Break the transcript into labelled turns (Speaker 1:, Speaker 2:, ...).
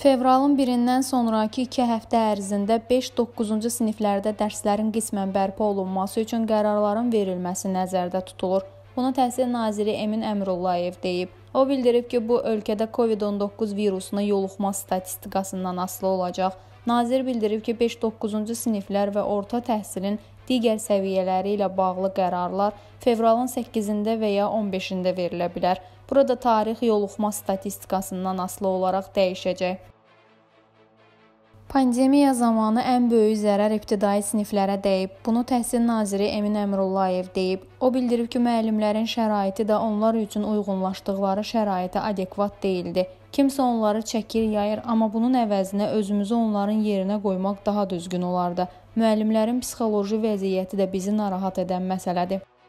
Speaker 1: Fevralın 1-dən sonraki 2 həftə ərzində 5-9-cu siniflərdə dərslərin qismən bərpa olunması üçün qərarların verilməsi nəzərdə tutulur. Bunu Təhsil naziri Emin Əmrullayev deyib. O bildirib ki, bu ölkədə COVID-19 virusuna yoluxma statistikasından asılı olacaq. Nazir bildirib ki, 5-9-cu siniflər və orta təhsilin digər səviyyələri ilə bağlı qərarlar fevralın 8-də və ya 15-də verilə bilər. Burada tarix yoluxma statistikasından asılı olaraq dəyişəcək. Pandemiya zamanı ən böyük zərər ibtidai siniflərə dəyib. Bunu Təhsil naziri Emin Əmrullayev deyib. O bildirib ki, müəllimlərin şəraiti də onlar üçün uyğunlaşdıqları şəraitə adekvat deyildi. Kimsə onları çəkir, yayır, amma bunun əvəzinə özümüzü onların yerinə qoymaq daha düzgün olardı. Müəllimlərin psixoloji vəziyyəti də bizi narahat edən məsələdir.